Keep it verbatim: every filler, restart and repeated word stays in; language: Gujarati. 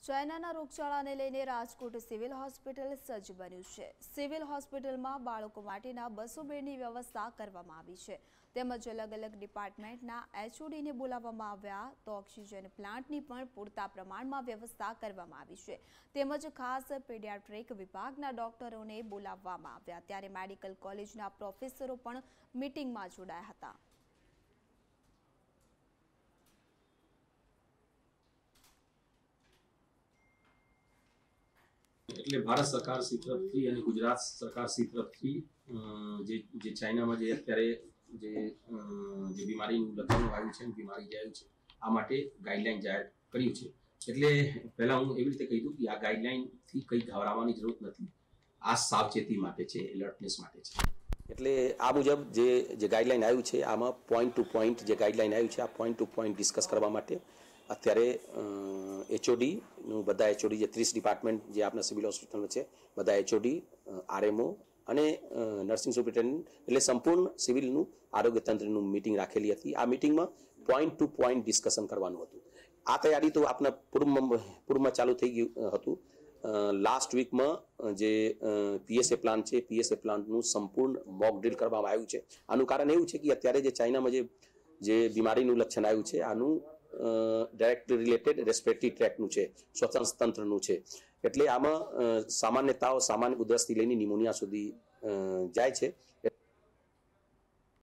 ચાઇનાના રોગચાળાને લઈને રાજકોટ સિવિલ હોસ્પિટલ સજ્જ બન્યું છે। સિવિલ હોસ્પિટલમાં બાળકો માટેના બસો બેડની વ્યવસ્થા કરવામાં આવી છે, તેમજ અલગ અલગ ડિપાર્ટમેન્ટના એચઓડીને બોલાવવામાં આવ્યા તો ઓક્સિજન પ્લાન્ટની પણ પૂરતા પ્રમાણમાં વ્યવસ્થા કરવામાં આવી છે, તેમજ ખાસ પીડિયાટ્રિક વિભાગના ડોક્ટરોને બોલાવવામાં આવ્યા। ત્યારે મેડિકલ કોલેજના પ્રોફેસરો પણ મીટિંગમાં જોડાયા હતા। એટલે ભારત સરકાર શ્રી તરફથી અને ગુજરાત સરકાર શ્રી તરફથી જે જે ચાઇનામાં જે અત્યારે જે જે બીમારીનું લક્ષણ આવ્યું છે, બીમારી જે આવ્યું છે, આ માટે ગાઈડલાઈન જાહેર કર્યું છે। એટલે પહેલા હું એવી રીતે કહી દઉં કે આ ગાઈડલાઈનથી કંઈ ગભરાવાની જરૂર નથી, આ સાવચેતી માટે છે, એલર્ટનેસ માટે છે। એટલે આ મુજબ જે જે ગાઈડલાઈન આવ્યું છે, આમાં પોઈન્ટ ટુ પોઈન્ટ જે ગાઈડલાઈન આવ્યું છે, આ પોઈન્ટ ટુ પોઈન્ટ ડિસ્કસ કરવા માટે અત્યારે એચઓડીનું બધા એચઓડી જે ત્રીસ ડિપાર્ટમેન્ટ જે આપણા સિવિલ હોસ્પિટલમાં છે, બધા એચઓડી, આરએમઓ અને નર્સિંગ સુપ્રિન્ટેન્ડન્ટ એટલે સંપૂર્ણ સિવિલનું આરોગ્ય તંત્રનું મિટિંગ રાખેલી હતી। આ મિટિંગમાં પોઈન્ટ ટુ પોઈન્ટ ડિસ્કશન કરવાનું હતું। આ તૈયારી તો આપણા પૂર્વમાં પૂર્વમાં ચાલુ થઈ ગયું હતું। લાસ્ટ વીકમાં જે પીએસએ પ્લાન છે, પીએસએ પ્લાનનું સંપૂર્ણ મોક ડ્રીલ કરવામાં આવ્યું છે। આનું કારણ એવું છે કે અત્યારે જે ચાઇનામાં જે જે બીમારીનું લક્ષણ આવ્યું છે, આનું ડાયરેક્ટલી રિલેટેડ રેસ્પિરેટરી ટ્રેકનું છે, શ્વસન તંત્રનું છે। એટલે આમાં સામાન્ય તાવ, સામાન્ય ઉધરસથી લઈને નિમોનિયા સુધી જાય છે।